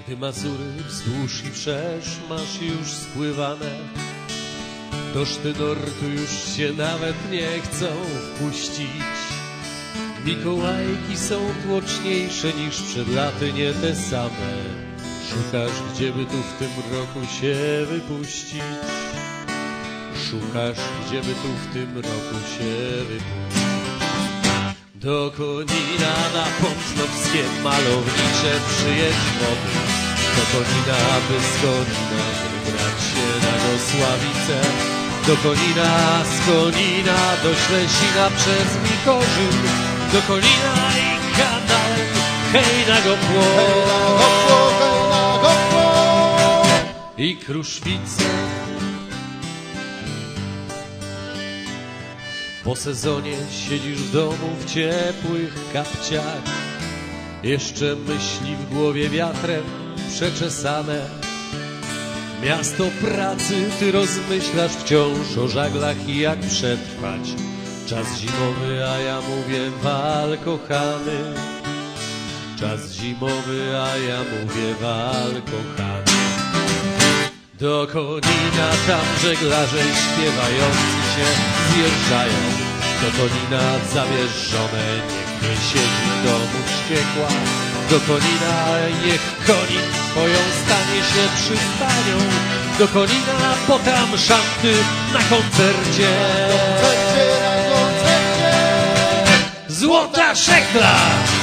Gdy Mazury wzdłuż i wszerz masz już spływane, do Sztynortu już się nawet nie chcą wpuścić. Mikołajki są tłoczniejsze niż przed laty, nie te same. Szukasz, gdzieby tu w tym roku się wypuścić. Szukasz, gdzieby tu w tym roku się wypuścić. Do Konina na Pątnowskie malownicze przyjedź wody. Do Konina, by z Konina wybrać się na Gosławice. Do Konina, z Konina do Ślesina przez Mikorzyn. Do Konina i kanałem, hej na Gopło, i Kruszwice. Po sezonie siedzisz w domu w ciepłych kapciach, jeszcze myśli w głowie wiatrem przeczesane. Miasto pracy, ty rozmyślasz wciąż o żaglach i jak przetrwać czas zimowy, a ja mówię wal kochany. Czas zimowy, a ja mówię wal kochany. Do Konina tam żeglarze śpiewający się zjeżdżają. Do Konina zabierz żonę, niech nie siedzi w domu wściekła. Do Konina niech Konin twoją stanie się przystanią. Do Konina potam szanty na koncercie. Złota szekla!